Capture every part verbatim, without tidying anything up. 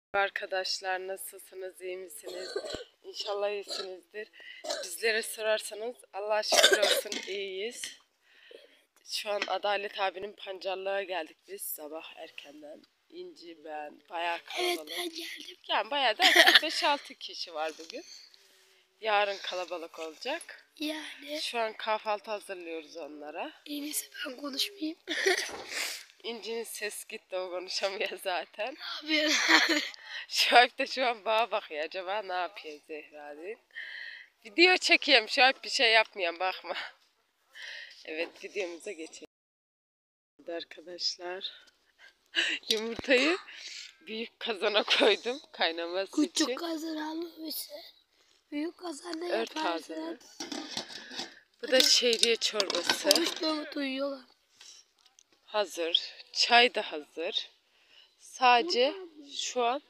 Arkadaşlar nasılsınız, iyi misiniz? İnşallah iyisinizdir. Bizlere sorarsanız Allah'a şükür olsun iyiyiz. Şu an Adalet abinin pancarlığa geldik biz sabah erkenden. İnci ben bayağı kalabalık. Evet ben geldim. Yani bayağı da beş altı kişi var bugün. Yarın kalabalık olacak. Yani. Şu an kahvaltı hazırlıyoruz onlara. En iyisi ben konuşmayayım. İnci'nin ses gitti, o konuşamıyor zaten. Ne yapıyorsun? Şuayb da şu an bana bakıyor. Acaba ne yapıyor Zehra diye. Video çekeyim. Şuayb bir şey yapmayan, bakma. Evet, videomuza geçelim. Arkadaşlar. Yumurtayı büyük kazana koydum kaynaması Küçük için. Küçük kazan almışsın. Büyük kazan ne Ört yaparsın? ağzını. Bu da şehriye çorbası. Konuştuğumu duyuyorlar. Hazır. Çay da hazır. Sadece şu an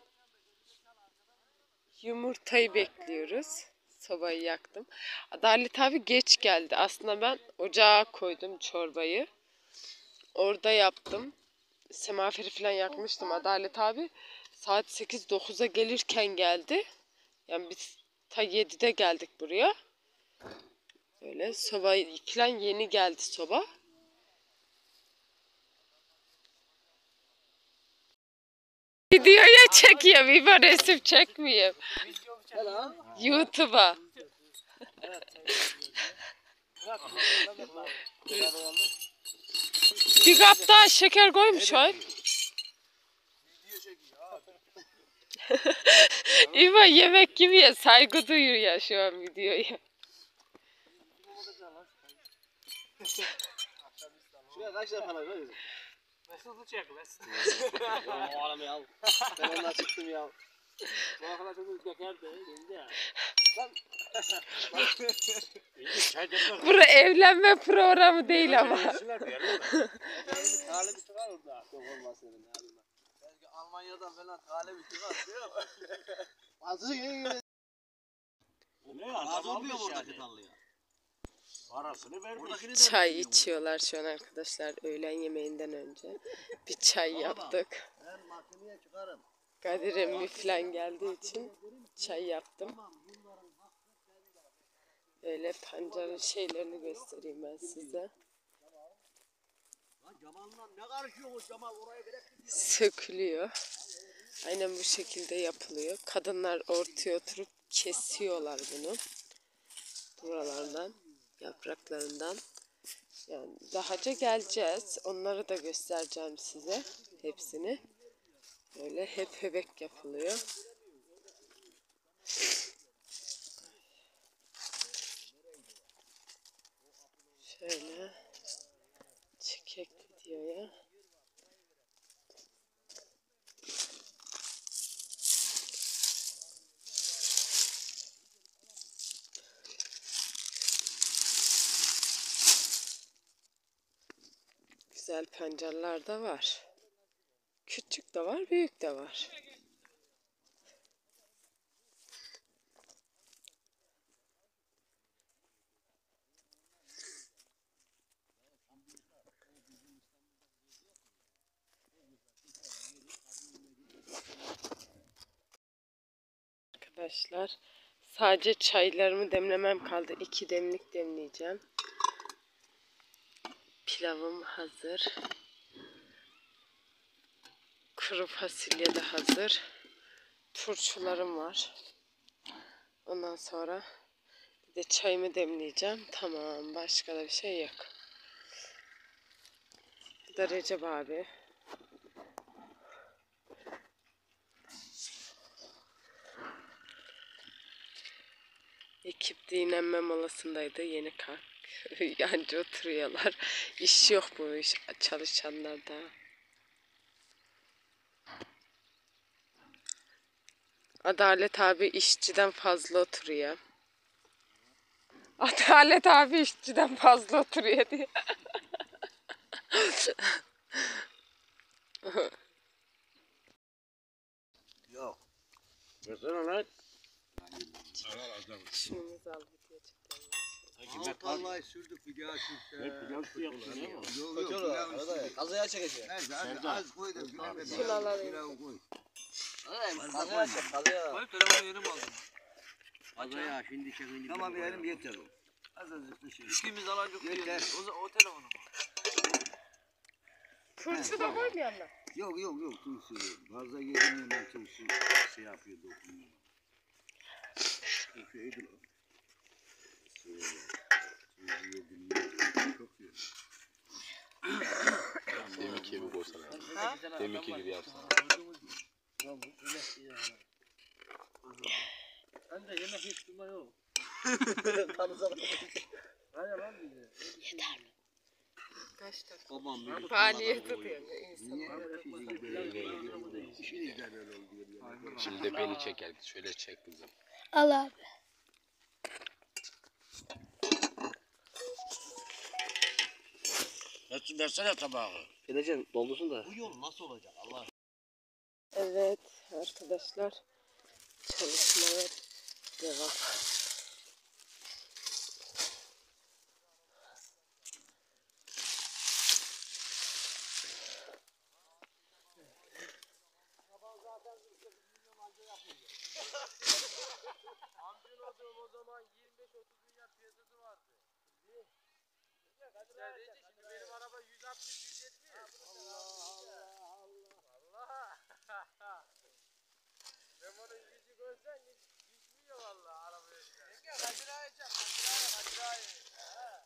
yumurtayı bekliyoruz. Sobayı yaktım. Adalet abi geç geldi. Aslında ben ocağa koydum çorbayı. Orada yaptım. Semaferi falan yakmıştım. Adalet abi saat sekiz dokuza gelirken geldi. Yani biz ta yedide geldik buraya. Böyle soba falan yeni geldi soba. Videoya çekiyor. Bir resim çekmeyeyim. YouTube'a. Bir kap daha şeker koymuş o. İva yemek gibi ya, saygı duyuyor ya şu an videoya. Şuraya kaç lira para veriyorsun? Mesut'u çek Mesut. O aramayı al. Ben ondan çıktım ya. Bu arkadaşımız bekar da geldi ya. Lan. Bura evlenme programı değil ama. Kale biti var orada. Yok olmaz senin halinde. Belki Almanya'dan falan kale biti var değil mi? Azı iyi. Ne Az olmuyor buradaki tarlaya. Parasını vermiş. Çay içiyorlar şu an arkadaşlar öğlen yemeğinden önce. Bir çay yaptık. Ben mahkemeye çıkarım. Kadir emmi falan geldiği için çay yaptım. Böyle pancarın şeylerini göstereyim ben size. Cemal'la ne karışıyor o Cemal oraya gerek mi? Sökülüyor. Aynen bu şekilde yapılıyor. Kadınlar ortaya oturup kesiyorlar bunu. Buralardan, yapraklarından. Yani dahaca geleceğiz. Onları da göstereceğim size. Hepsini. Böyle hep höbek yapılıyor. Şöyle çekek videoya. Güzel pancarlar da var. Küçük de var, büyük de var. Arkadaşlar sadece çaylarımı demlemem kaldı. İki demlik demleyeceğim. Pilavım hazır. Kuru fasulye de hazır. Turşularım var. Ondan sonra bir de çayımı demleyeceğim. Tamam, başka da bir şey yok. Bu da Recep abi. Ekip dinlenme molasındaydı. Yeni kalk. Yancı oturuyorlar. İş yok bu iş çalışanlarda. Adalet abi işçiden fazla oturuyor. Adalet abi işçiden fazla oturuyor diye. Yok. Versene lan. Şunumuzu al video çekelim. Al tarlayı sürdük bir daha sürdük. Ne pilav su yaptın değil mi? Yok yok. Kazaya çekeceğim. Evet az koydum. Şunu alalım. Pilavı koy. Kazaya çek kazaya. Benim telefonu yeni mi aldın? Azaya şimdi çekince. Tamam verelim yeter o. Azıcık bir şey. İkimiz alacak diye. Yeter. O, o telefonu mu? Turşu da koymayalım. Yok yok yok turşu. Fazla yedim ben turşu şey yapıyor dokunuyor. Turşu iyidir o. Turşu yedim çok yiyor. Deminki gibi koysana. Deminki gibi yapsana. Ben de yemek hiç durma yok. Tanızalım. Hadi lan bize. Yeter. Kaç tane? Babam benim. Faaliyet tutuyor insan. Niye? Şimdi böyle işinizden öyle oluyor. Şimdi de beni çeker. Şöyle çek kızım. Al abi. Ver- Versene tabağı. Edeceğim doldursun da. Bu yol nasıl olacak Allah? Evet arkadaşlar. Çalışmaya devam. Amcın o zaman yirmi beş otuz milyar piyasası vardı. Sen deyince şimdi benim araba yüz altmış yüz yetmiş. Allah Allah Allah. Allah. Memo'nun yüzü görsen hiç düşmüyor valla arabaya. Yenge Kadir Ağa'ya çak. Kadir Ağa'ya Kadir Ağa'ya.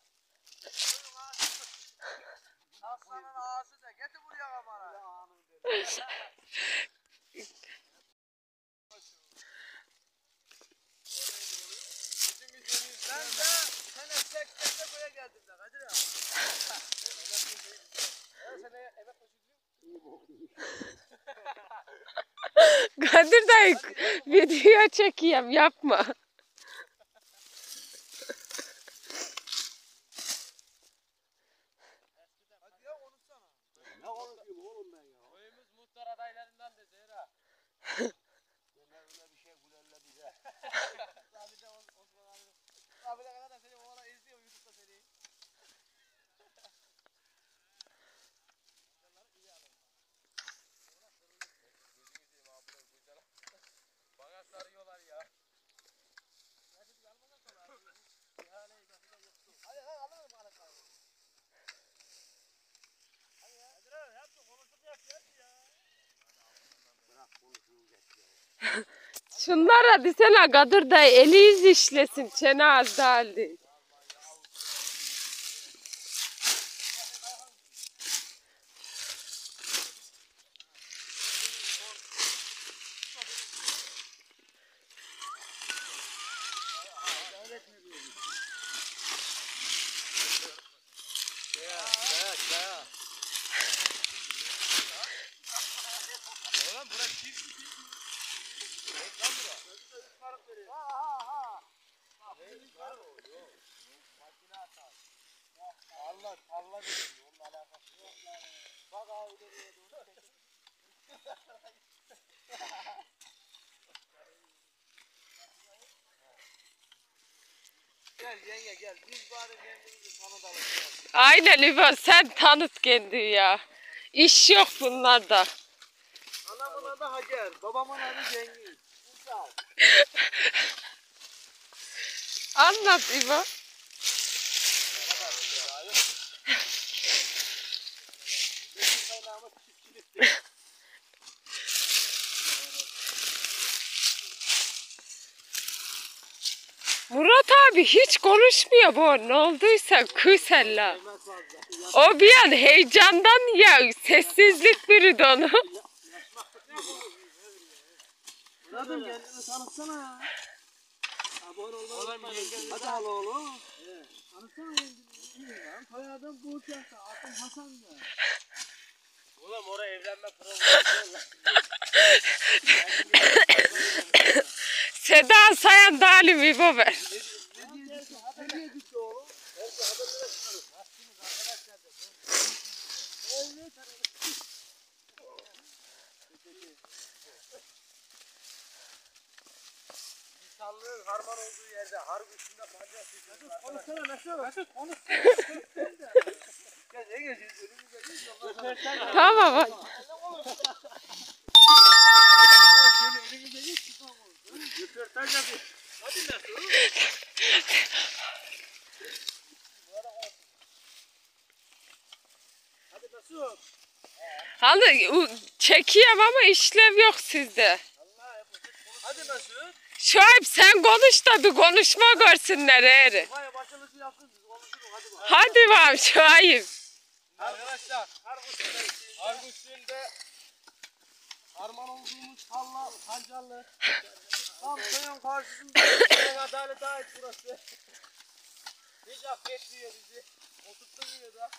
Aslanın ağası da getir buraya kamera. Ben de sene seksen'de buraya geldim de Kadir Ağa. Ben seneye emek Kadir dayı video çekeyim yapma. Hadi ya konuşsana. Ne konuşuyorum oğlum ben ya? Köyümüz muhtar adaylarından da Zehra. Ben öyle bir şey gülerle bize. Abi de Osman abi. Abi de kadar seni oğlan izliyor YouTube'da seni. Bana sarıyorlar ya. Hadi lan alalım bana sarı. Hadi ya. Hadi lan yap da konuşup yap ya. Bırak konuşuyor geç ya. Şunlara desene Kadir dayı eli yüz işlesin. Çene az değildi. Oğlum bura çift mi? Reklam bura. Üç karık veriyor. Ha ha ha. Üç karık. Yok. Makine atar. Allah Allah dedim. Onunla alakası yok. Bak abi dönüyor doğru. Gel yenge gel. Biz bari kendimizi tanıtalım. Aynen İbo sen tanıt kendini ya. İş yok bunlarda. Anamın adı Hacer. Babamın adı Cengiz. Uysal. Anlat İbo. Benim kaynağımız çiftçilikti. Murat abi hiç konuşmuyor bu. Ne olduysa küsella. O bir an heyecandan ya sessizlik bürüdü onu. Murat'ım kendini tanıtsana ya. Abone olmayı unutmayın. Hadi al oğlum. Evet. Tanıtsana kendini. Soyadım Burçak'ta. Adım Hasan da. Oğlum oraya evlenme programı. Seda Sayan Dalim İbo ver. Ne diye düştü? Ne diye düştü oğlum? Belki haberlere çıkarız. Nasılsınız arkadaşlar da. Evet. İnsanlığın harman olduğu yerde harp üstünde pancar çekiyoruz. Konuşsana Mesut. Mesut konuş. Gel ne geziyorsun? Önümüzde değil. Tamam hadi. Ya Anı çekiyorum ama işlev yok sizde. Hadi nasıl? Şuayb sen konuş da bir konuşma görsünler eri. Vay başımızı yapsın biz konuşuruz hadi bakalım. Hadi bakalım Şuayb. Arkadaşlar Argus'ünde harman olduğumuz Talla Pancarlı tam köyün karşısında köyün adalete ait burası. Necaf bekliyor bizi. Oturtmuyor da.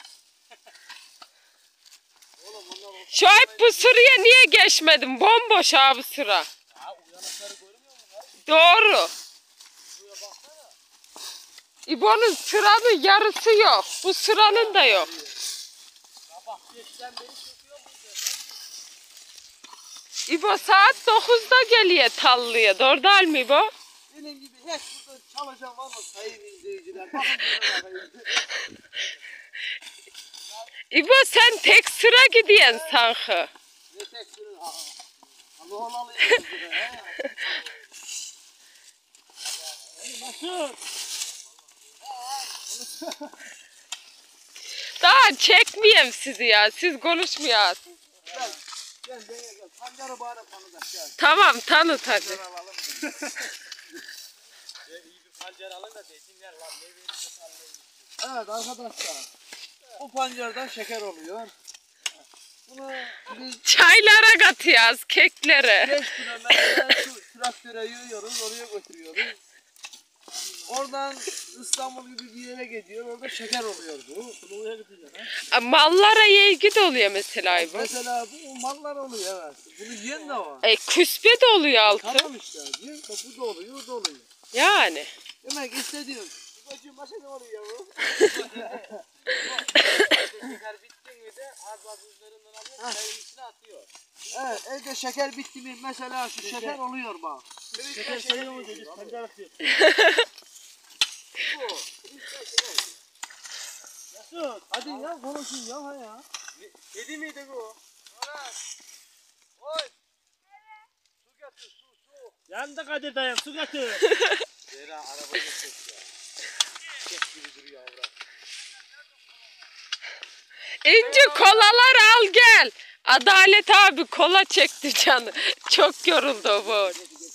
Oğlum bunlar otur. Şuayb bu sıraya niye geçmedin? Bomboş abi sıra. Ya uyanıkları görmüyor musun lan? Doğru. Buraya baksana. İbo'nun sıranın yarısı yok. Bu sıranın da yok. Sabah beşten beri çekiyor muydu? İbo saat dokuzda geliyor Tallı'ya. Doğru değil mi İbo? Benim gibi hiç burada çalışan var mı sayın izleyiciler? Bakın şuna bakayım. İbo sen tek sıra gidiyorsun sanki. Ne tek sürün? Aa, Allah olalı yapıyor he. Nasıl? Daha çekmeyeyim sizi ya. Siz konuşmuyorsunuz. Gel, gel, gel, gel. Pancarı bari tanıdık gel. Tamam tanıt hadi. Pancar alalım. Ya iyi bir pancar alın da desinler lan ne verirse sallayın. Evet arkadaşlar. Bu pancardan şeker oluyor. Bunu biz Çaylara katıyoruz, keklere. beş kilometre şu traktöre yığıyoruz, oraya götürüyoruz. Oradan İstanbul gibi bir yere gidiyor, orada şeker oluyor bu. Bunu oraya götüreceğiz ha. Mallara ilgi de oluyor mesela İbo. Mesela bu mallar oluyor evet. Bunu yiyen de var. E küspe de oluyor altı. Tamam işte. Diyor ki bu da oluyor, o da oluyor. Yani. Demek istediğim. Babacığım başa ne oluyor bu? Şeker bitti mi de az az üzerinden alıyor, çayın içine atıyor. Evet, evde şeker bitti mi mesela şu şeker oluyor bak. Şeker sayıyor mu dedi, pancar atıyor. Bu, Nasıl? Hadi ya konuşun ya ha ya. Yedi miydi bu? Evet. Oy. Su getir su su. Yandı Kadir dayım su getir. Zehra arabayı çek ya. Çek gibi duruyor avrat. İnci kolalar al gel. Adalet abi kola çekti canı. Çok yoruldu o bu.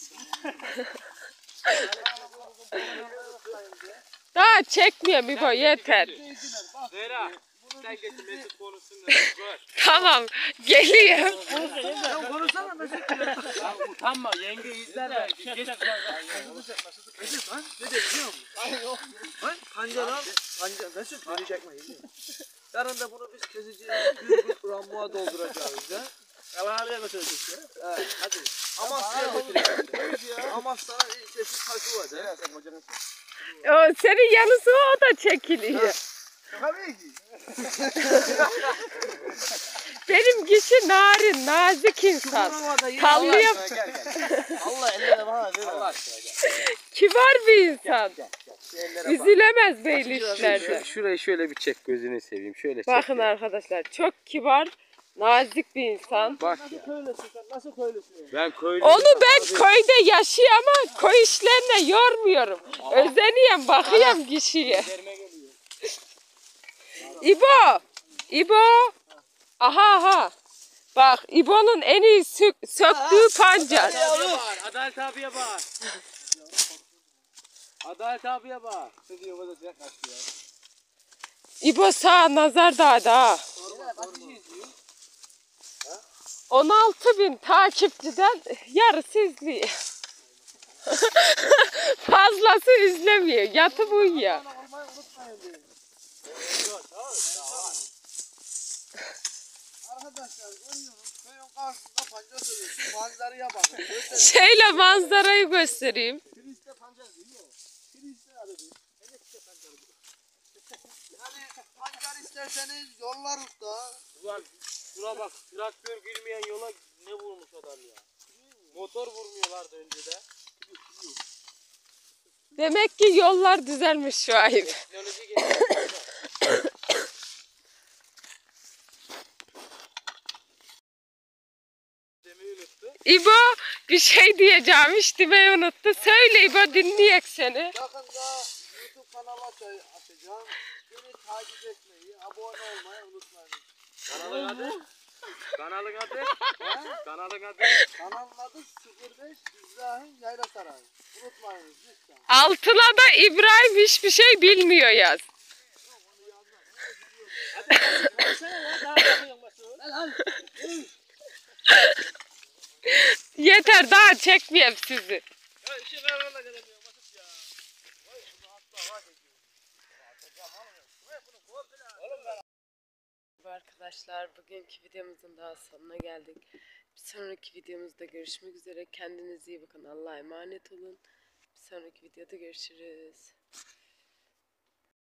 Daha çekmiyorum İbo yeter. Zehra. Sen getir Mesut konuşsun da gör. Tamam geliyor. Sen konuşsana Mesut. Ya utanma yenge izler de. Geç Mesut lan ne de biliyor musun? Ay yok. Lan pancar al. Pancar Mesut beni çekme. Yarın da bunu biz keseceğiz. Bir bir ramuğa dolduracağız ya. Kalahalıya götürecek ya. Evet hadi. Amasya'ya götüreceğiz. Amasya'nın ilçesi taşı var. Zehra sen kocanın. O, senin yanısı o da çekiliyor. Tabii ki. Benim kişi narin, nazik insan. Tallıyor. Allah ellerine bana ver. Allah aşkına gel. Kibar bir insan. Ellerine bak. Üzülemez böyle işlerde. Şurayı şöyle bir çek gözünü seveyim. Şöyle çek. Bakın arkadaşlar çok kibar, nazik bir insan. Bak Nasıl ya. köylüsün sen? Nasıl köylüsün? Ben köylü. Onu ben köyde yaşıyorum ama köy işlerine yormuyorum. Özeniyorum, bakıyorum kişiye. İbo, İbo. Aha aha. Bak İbo'nun en iyi sök, söktüğü pancar. Adalet abiye bağır. Adalet abiye bağır. Ne diyor bu da sıcak kaçtı ya. İbo sağ nazar dağda ha. on altı bin takipçiden yarısı izliyor. Fazlası izlemiyor. Yatıp uyuyor. Olmayı unutmayın diye. Arkadaşlar görüyoruz köyün karşısında pancar sürüyorsun. Manzaraya bakın. Göster. Şöyle manzarayı göstereyim. Kiliste pancar diyor. Kiliste adı diyor. Kiliste pancar diyor. Yani pancar isterseniz yollarız da. Ulan şuna bak traktör girmeyen yola ne vurmuş adam ya. Motor vurmuyorlardı önceden. Demek ki yollar düzelmiş şu an. Teknoloji geldi. Demeyi unuttu. İbo bir şey diyeceğim hiç demeyi unuttu. Söyle İbo dinleyek seni. Yakında YouTube kanalı aç- açacağım. Beni takip etmeyi, abone olmayı unutmayın. Kanalın adı? Kanalın adı? Ha? Kanalın adı? Kanalın adı sıfır beş İbrahim Yayla Sarayı. Unutmayınız lütfen. Altına da İbrahim hiçbir şey bilmiyor yaz. Versene ya daha bakıyorsun Mesut. Lan lan. Yeter daha çekmeyeyim sizi. Ya işin kararına gelemiyor Mesut ya. Vay şunu atla var. Arkadaşlar bugünkü videomuzun daha sonuna geldik. Bir sonraki videomuzda görüşmek üzere. Kendinize iyi bakın. Allah'a emanet olun. Bir sonraki videoda görüşürüz.